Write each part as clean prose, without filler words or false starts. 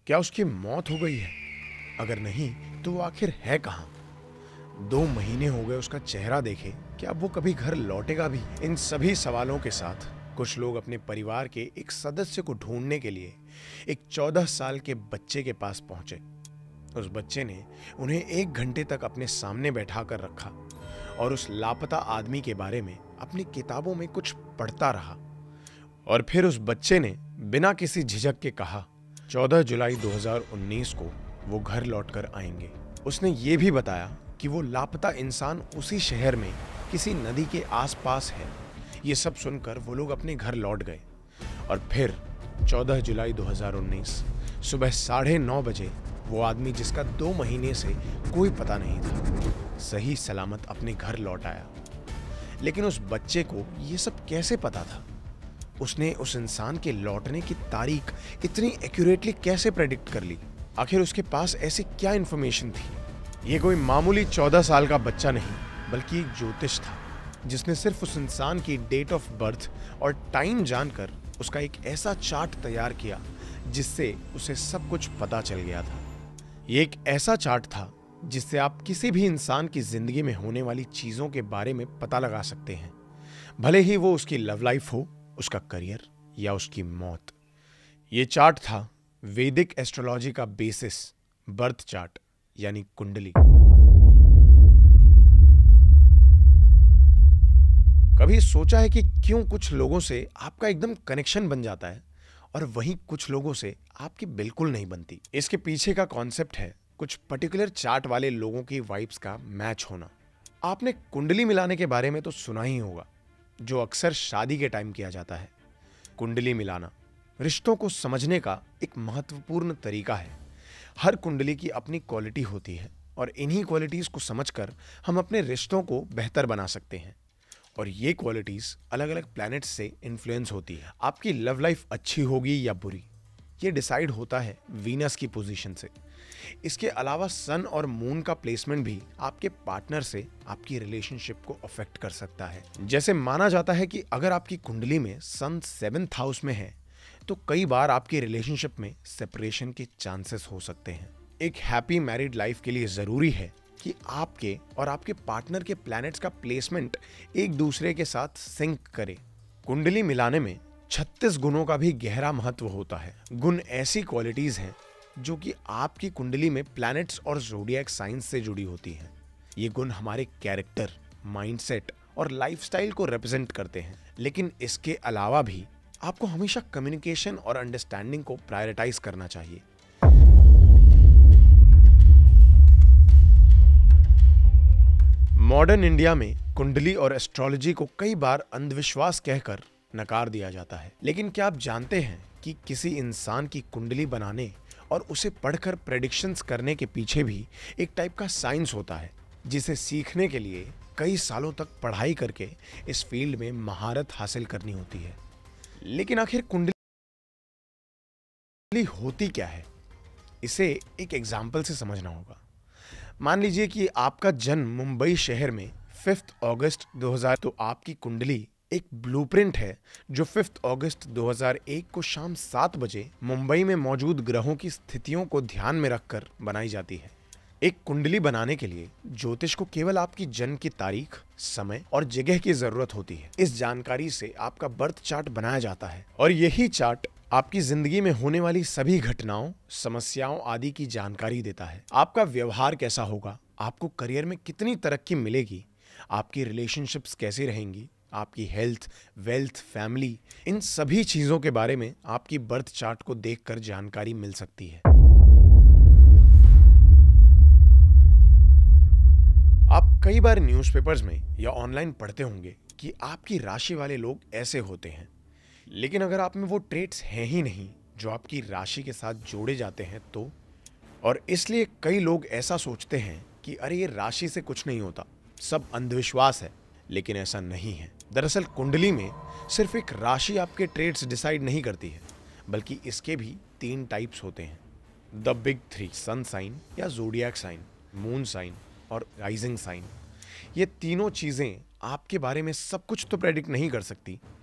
क्या उसकी मौत हो गई है? अगर नहीं तो वो आखिर है कहाँ? 2 महीने हो गए उसका चेहरा देखे, क्या अब वो कभी घर लौटेगा भी? इन सभी सवालों के साथ कुछ लोग अपने परिवार के एक सदस्य को ढूंढने के लिए एक 14 साल के बच्चे के पास पहुंचे। उस बच्चे ने उन्हें 1 घंटे तक अपने सामने बैठा कर रखा और उस लापता आदमी के बारे में अपनी किताबों में कुछ पढ़ता रहा। और फिर उस बच्चे ने बिना किसी झिझक के कहा 14 जुलाई 2019 को वो घर लौटकर आएंगे। उसने ये भी बताया कि वो लापता इंसान उसी शहर में किसी नदी के आसपास है। ये सब सुनकर वो लोग अपने घर लौट गए और फिर 14 जुलाई 2019 सुबह 9:30 बजे वो आदमी जिसका 2 महीने से कोई पता नहीं था, सही सलामत अपने घर लौट आया। लेकिन उस बच्चे को ये सब कैसे पता था? उसने उस इंसान के लौटने की तारीख इतनी एक्यूरेटली कैसे प्रेडिक्ट कर ली? आखिर उसके पास ऐसी क्या इंफॉर्मेशन थी? ये कोई मामूली 14 साल का बच्चा नहीं, बल्कि एक ज्योतिष था जिसने सिर्फ उस इंसान की डेट ऑफ बर्थ और टाइम जानकर उसका एक ऐसा चार्ट तैयार किया जिससे उसे सब कुछ पता चल गया था। ये एक ऐसा चार्ट था जिससे आप किसी भी इंसान की जिंदगी में होने वाली चीजों के बारे में पता लगा सकते हैं, भले ही वो उसकी लव लाइफ हो, उसका करियर या उसकी मौत। ये चार्ट था वैदिक एस्ट्रोलॉजी का बेसिस, बर्थ चार्ट यानी कुंडली। कभी सोचा है कि क्यों कुछ लोगों से आपका एकदम कनेक्शन बन जाता है और वहीं कुछ लोगों से आपकी बिल्कुल नहीं बनती? इसके पीछे का कॉन्सेप्ट है कुछ पर्टिकुलर चार्ट वाले लोगों की वाइब्स का मैच होना। आपने कुंडली मिलाने के बारे में तो सुना ही होगा, जो अक्सर शादी के टाइम किया जाता है। कुंडली मिलाना रिश्तों को समझने का एक महत्वपूर्ण तरीका है। हर कुंडली की अपनी क्वालिटी होती है और इन्हीं क्वालिटीज को समझकर हम अपने रिश्तों को बेहतर बना सकते हैं। और ये क्वालिटीज अलग अलग प्लैनेट्स से इन्फ्लुएंस होती है। आपकी लव लाइफ अच्छी होगी या बुरी, ये डिसाइड होता है वीनस की पोजीशन से। इसके अलावा सन और मून का प्लेसमेंट भी आपके पार्टनर से आपकी रिलेशनशिप को अफेक्ट कर सकता है। जैसे माना जाता है कि अगर आपकी कुंडली में सन 7th हाउस में है तो कई बार आपकी रिलेशनशिप में सेपरेशन के चांसेस हो सकते हैं। एक हैप्पी मैरिड लाइफ के लिए जरूरी है कि आपके और आपके पार्टनर के प्लैनेट्स का प्लेसमेंट एक दूसरे के साथ सिंक करे। कुंडली मिलाने में 36 गुणों का भी गहरा महत्व होता है। गुण ऐसी क्वालिटीज हैं जो कि आपकी कुंडली में प्लैनेट्स और ज़ोडिएक साइंस से जुड़ी होती हैं। ये गुण हमारे कैरेक्टर, माइंडसेट और लाइफस्टाइल को रिप्रेजेंट करते हैं। लेकिन इसके अलावा भी आपको हमेशा कम्युनिकेशन और अंडरस्टैंडिंग को प्रायोरिटाइज करना चाहिए। मॉडर्न इंडिया में कुंडली और एस्ट्रोलॉजी को कई बार अंधविश्वास कहकर नकार दिया जाता है। लेकिन क्या आप जानते हैं कि किसी इंसान की कुंडली बनाने और उसे पढ़कर प्रेडिक्शंस करने के पीछे भी एक टाइप का साइंस होता है, जिसे सीखने के लिए कई सालों तक पढ़ाई करके इस फील्ड में महारत हासिल करनी होती है। लेकिन आखिर कुंडली होती क्या है, इसे एक एग्जाम्पल से समझना होगा। मान लीजिए कि आपका जन्म मुंबई शहर में 5 अगस्त 2000, तो आपकी कुंडली एक ब्लूप्रिंट है जो 5 अगस्त 2001 को शाम 7 बजे मुंबई में मौजूद ग्रहों की स्थितियों को ध्यान में रखकर बनाई जाती है। एक कुंडली बनाने के लिए ज्योतिष को केवल आपकी जन्म की तारीख, समय और जगह की जरूरत होती है। इस जानकारी से आपका बर्थ चार्ट बनाया जाता है और यही चार्ट आपकी जिंदगी में होने वाली सभी घटनाओं, समस्याओं आदि की जानकारी देता है। आपका व्यवहार कैसा होगा, आपको करियर में कितनी तरक्की मिलेगी, आपकी रिलेशनशिप्स कैसी रहेंगी, आपकी हेल्थ, वेल्थ, फैमिली, इन सभी चीजों के बारे में आपकी बर्थ चार्ट को देखकर जानकारी मिल सकती है। आप कई बार न्यूज़पेपर्स में या ऑनलाइन पढ़ते होंगे कि आपकी राशि वाले लोग ऐसे होते हैं। लेकिन अगर आप में वो ट्रेट्स हैं ही नहीं जो आपकी राशि के साथ जोड़े जाते हैं तो, और इसलिए कई लोग ऐसा सोचते हैं कि अरे ये राशि से कुछ नहीं होता, सब अंधविश्वास है। लेकिन ऐसा नहीं है। दरअसल कुंडली में सिर्फ एक राशि आपके ट्रेट्स डिसाइड नहीं करती है, बल्कि इसके भी 3 टाइप्स होते हैं। द बिग 3, सन साइन या ज़ोडिएक साइन, मून साइन और राइजिंग साइन। ये तीनों चीजें आपके बारे में सब कुछ तो प्रेडिक्ट नहीं कर सकती,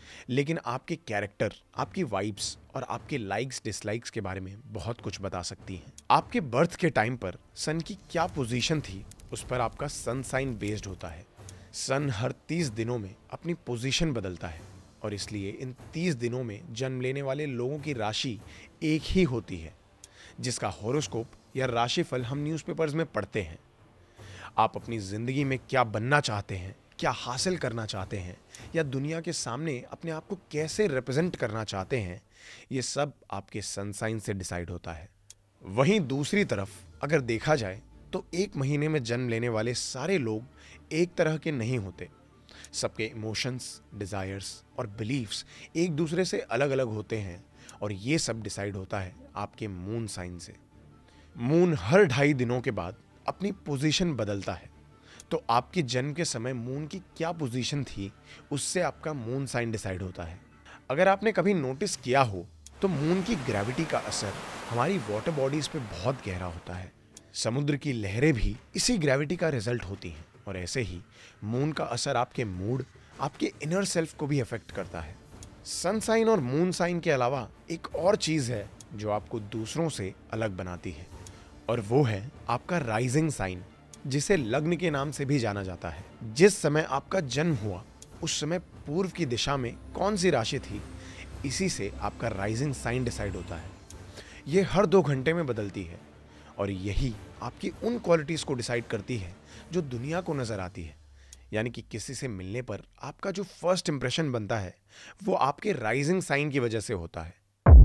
लेकिन आपके कैरेक्टर, आपकी वाइब्स और आपके लाइक्स डिसलाइक्स के बारे में बहुत कुछ बता सकती हैं। आपके बर्थ के टाइम पर सन की क्या पोजीशन थी, उस पर आपका सन साइन बेस्ड होता है। सन हर 30 दिनों में अपनी पोजीशन बदलता है और इसलिए इन 30 दिनों में जन्म लेने वाले लोगों की राशि एक ही होती है, जिसका हॉरोस्कोप या राशिफल हम न्यूज़पेपर्स में पढ़ते हैं। आप अपनी ज़िंदगी में क्या बनना चाहते हैं, क्या हासिल करना चाहते हैं या दुनिया के सामने अपने आप को कैसे रिप्रेजेंट करना चाहते हैं, ये सब आपके सन साइन से डिसाइड होता है। वहीं दूसरी तरफ अगर देखा जाए तो एक महीने में जन्म लेने वाले सारे लोग एक तरह के नहीं होते। सबके इमोशंस, डिज़ायर्स और बिलीव्स एक दूसरे से अलग अलग होते हैं और ये सब डिसाइड होता है आपके मून साइन से। मून हर 2.5 दिनों के बाद अपनी पोजीशन बदलता है, तो आपके जन्म के समय मून की क्या पोजीशन थी उससे आपका मून साइन डिसाइड होता है। अगर आपने कभी नोटिस किया हो तो मून की ग्रेविटी का असर हमारी वाटर बॉडीज पे बहुत गहरा होता है। समुद्र की लहरें भी इसी ग्रेविटी का रिजल्ट होती हैं और ऐसे ही मून का असर आपके मूड, आपके इनर सेल्फ को भी अफेक्ट करता है। सन साइन और मून साइन के अलावा एक और चीज़ है जो आपको दूसरों से अलग बनाती है और वो है आपका राइजिंग साइन, जिसे लग्न के नाम से भी जाना जाता है। जिस समय आपका जन्म हुआ उस समय पूर्व की दिशा में कौन सी राशि थी, इसी से आपका राइजिंग साइन डिसाइड होता है। ये हर 2 घंटे में बदलती है और यही आपकी उन क्वालिटीज़ को डिसाइड करती है जो दुनिया को नज़र आती है। यानी कि किसी से मिलने पर आपका जो फर्स्ट इंप्रेशन बनता है वो आपके राइजिंग साइन की वजह से होता है।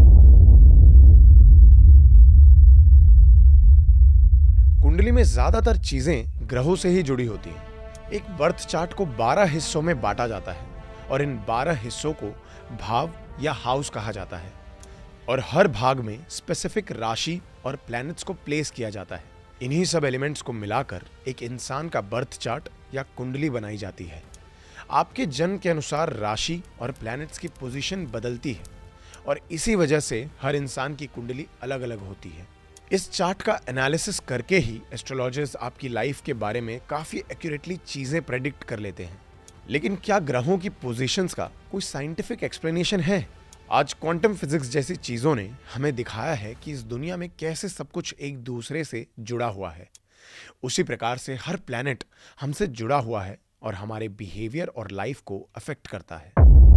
कुंडली में ज्यादातर चीजें ग्रहों से ही जुड़ी होती हैं। एक बर्थ चार्ट को 12 हिस्सों में बांटा जाता है और इन 12 हिस्सों को भाव या हाउस कहा जाता है और हर भाग में स्पेसिफिक राशि और प्लैनेट्स को प्लेस किया जाता है। इन्हीं सब एलिमेंट्स को मिलाकर एक इंसान का बर्थ चार्ट या कुंडली बनाई जाती है। आपके जन्म के अनुसार राशि और प्लैनेट्स की पोजीशन बदलती है और इसी वजह से हर इंसान की कुंडली अलग अलग होती है। इस चार्ट का एनालिसिस करके ही एस्ट्रोलॉजर्स आपकी लाइफ के बारे में काफ़ी एक्यूरेटली चीज़ें प्रेडिक्ट कर लेते हैं। लेकिन क्या ग्रहों की पोजीशंस का कोई साइंटिफिक एक्सप्लेनेशन है? आज क्वांटम फिजिक्स जैसी चीज़ों ने हमें दिखाया है कि इस दुनिया में कैसे सब कुछ एक दूसरे से जुड़ा हुआ है। उसी प्रकार से हर प्लैनेट हमसे जुड़ा हुआ है और हमारे बिहेवियर और लाइफ को अफेक्ट करता है।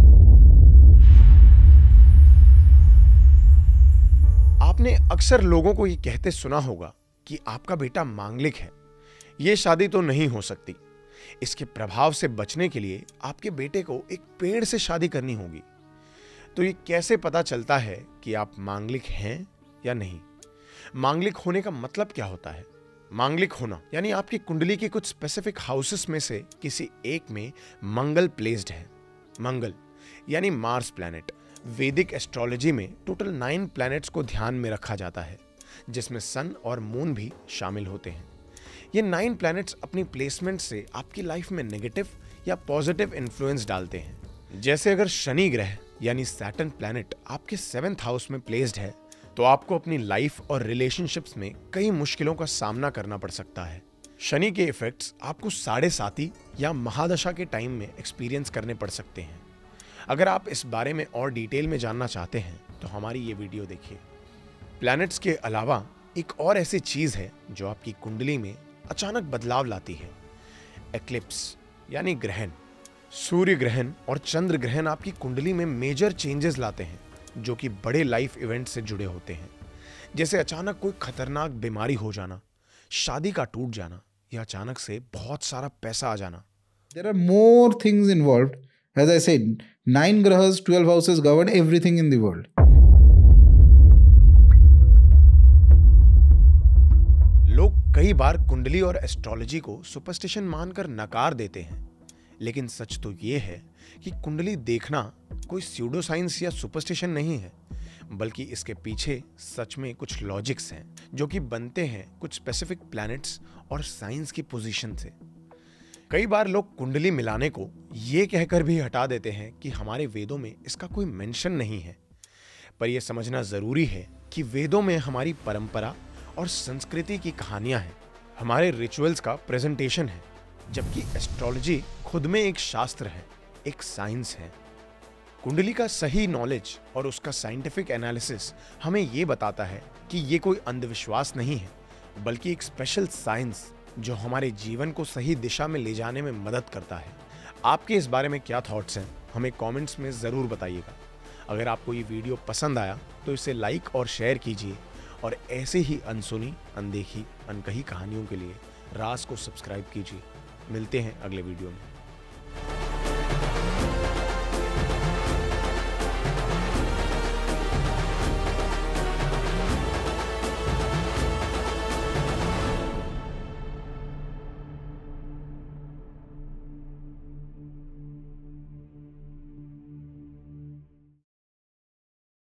आपने अक्सर लोगों को ये कहते सुना होगा कि आपका बेटा मांगलिक है, ये शादी तो नहीं हो सकती। इसके प्रभाव से बचने के लिए आपके बेटे को एक पेड़ से शादी करनी होगी। तो ये कैसे पता चलता है कि आप मांगलिक हैं या नहीं? मांगलिक होने का मतलब क्या होता है? मांगलिक होना यानी आपकी कुंडली के कुछ स्पेसिफिक हाउसेस में से किसी एक में मंगल प्लेस्ड है। मंगल यानी मार्स प्लैनेट। वैदिक एस्ट्रोलॉजी में टोटल 9 प्लैनेट्स को ध्यान में रखा जाता है, जिसमें सन और मून भी शामिल होते हैं। ये 9 प्लैनेट्स अपनी प्लेसमेंट से आपकी लाइफ में नेगेटिव या पॉजिटिव इन्फ्लुएंस डालते हैं। जैसे अगर शनि ग्रह यानी सैटर्न प्लैनेट आपके 7th हाउस में प्लेस्ड है तो आपको अपनी लाइफ और रिलेशनशिप्स में कई मुश्किलों का सामना करना पड़ सकता है। शनि के इफेक्ट्स आपको 7.5 या महादशा के टाइम में एक्सपीरियंस करने पड़ सकते हैं। अगर आप इस बारे में और डिटेल में जानना चाहते हैं तो हमारी ये वीडियो देखिए। प्लैनेट्स के अलावा एक और ऐसी चीज़ है जो आपकी कुंडली में अचानक बदलाव लाती है। एक्लिप्स यानी ग्रहण। सूर्य ग्रहण और चंद्र ग्रहण आपकी कुंडली में मेजर चेंजेस लाते हैं जो कि बड़े लाइफ इवेंट से जुड़े होते हैं, जैसे अचानक कोई खतरनाक बीमारी हो जाना, शादी का टूट जाना या अचानक से बहुत सारा पैसा आ जाना। There are more things involved. As I said, 9 grahas, 12 houses govern everything in the world. लोग कई बार कुंडली और एस्ट्रोलॉजी को सुपरस्टिशन मानकर नकार देते हैं, लेकिन सच तो ये है कि कुंडली देखना कोई स्यूडो साइंस या सुपरस्टिशन नहीं है, बल्कि इसके पीछे सच में कुछ लॉजिक्स हैं जो कि बनते हैं कुछ स्पेसिफिक प्लैनेट्स और साइंस की पोजीशन से। कई बार लोग कुंडली मिलाने को ये कहकर भी हटा देते हैं कि हमारे वेदों में इसका कोई मेंशन नहीं है, पर यह समझना जरूरी है कि वेदों में हमारी परंपरा और संस्कृति की कहानियां हैं, हमारे रिचुअल्स का प्रेजेंटेशन है, जबकि एस्ट्रोलॉजी खुद में एक शास्त्र है, एक साइंस है। कुंडली का सही नॉलेज और उसका साइंटिफिक एनालिसिस हमें ये बताता है कि ये कोई अंधविश्वास नहीं है, बल्कि एक स्पेशल साइंस जो हमारे जीवन को सही दिशा में ले जाने में मदद करता है। आपके इस बारे में क्या थॉट्स हैं, हमें कमेंट्स में ज़रूर बताइएगा। अगर आपको ये वीडियो पसंद आया तो इसे लाइक और शेयर कीजिए, और ऐसे ही अनसुनी, अनदेखी, अनकही कहानियों के लिए राज को सब्सक्राइब कीजिए। मिलते हैं अगले वीडियो में।